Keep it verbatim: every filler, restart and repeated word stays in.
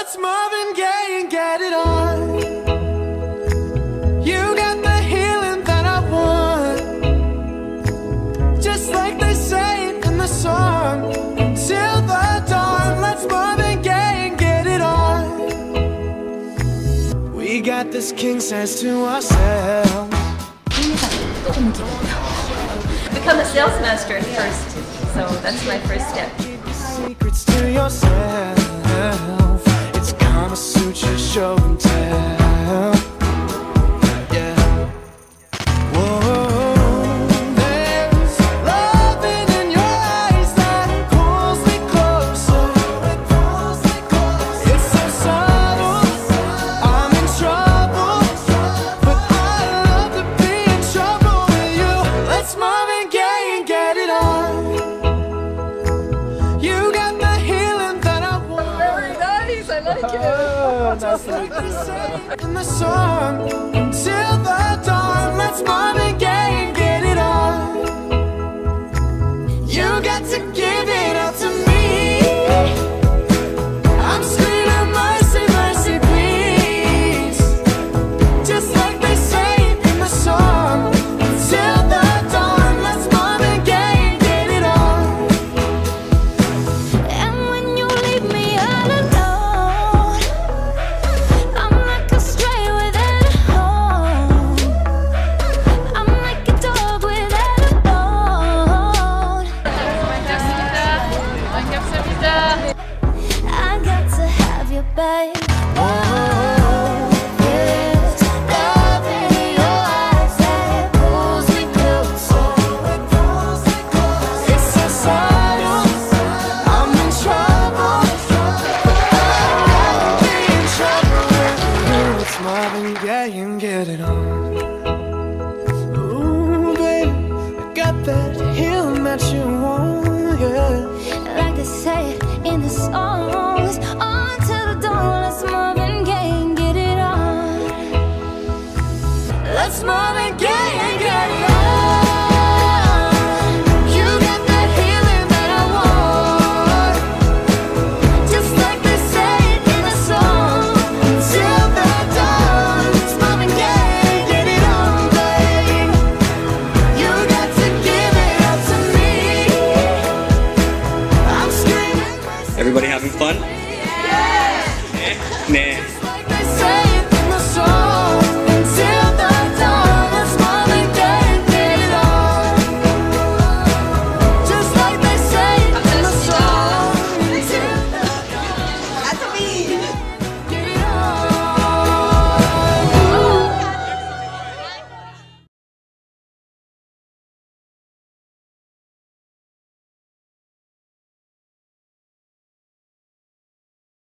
Let's Marvin Gaye and get it on. You got the healing that I want, just like they say in the song. Till the dawn, let's Marvin Gaye and get it on. We got this king size to ourselves. Become a sales master at first, so that's my first step. Secrets to yourself. It's Kama Sutra show and tell. Yeah. Whoa. There's loving in your eyes that pulls me closer. It's so subtle. I'm in trouble, but I love to be in trouble with you. Let's Marvin Gaye and get it on. You got the healing that I want. Very nice, I like it. Just like they say in the song. Till the dawn, let's Marvin Gaye and get it on. You got to give it up to me. I'm screaming mercy, mercy, please. Just like they say in the song. Till the dawn, let's Marvin Gaye and get it on. And when you leave me all alone, I'm like a stray without a home. I'm like a dog without a bone. I got to have you, babe.